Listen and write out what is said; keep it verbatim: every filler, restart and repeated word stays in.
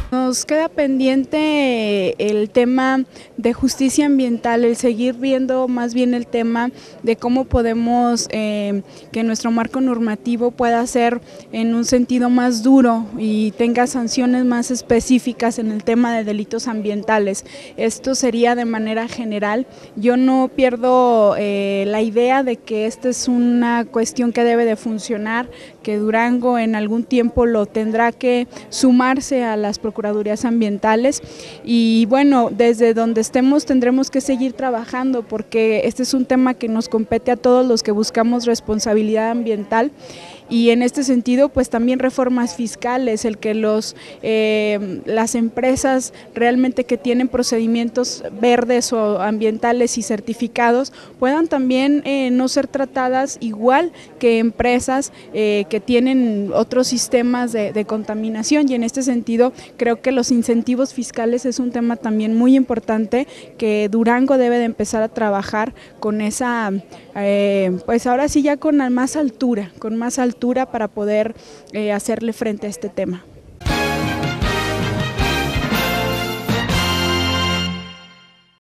Nos queda pendiente el tema de justicia ambiental, el seguir viendo más bien el tema de cómo podemos eh, que nuestro marco normativo pueda ser en un sentido más duro y tenga sanciones más específicas en el tema de delitos ambientales. Esto sería de manera general. Yo no pierdo eh, la idea de que esta es una cuestión que debe de funcionar, que Durango en algún tiempo lo tendrá que sumarse a las procuradurías ambientales y bueno, desde donde estemos tendremos que seguir trabajando porque este es un tema que nos compete a todos los que buscamos responsabilidad ambiental y en este sentido pues también reformas fiscales, el que los eh, las empresas realmente que tienen procedimientos verdes o ambientales y certificados puedan también eh, no ser tratadas igual que empresas eh, que tienen otros sistemas de, de contaminación y en este sentido creo que los incentivos fiscales es un tema también muy importante que Durango debe de empezar a trabajar con esa, eh, pues ahora sí ya con más altura, con más altura para poder eh, hacerle frente a este tema.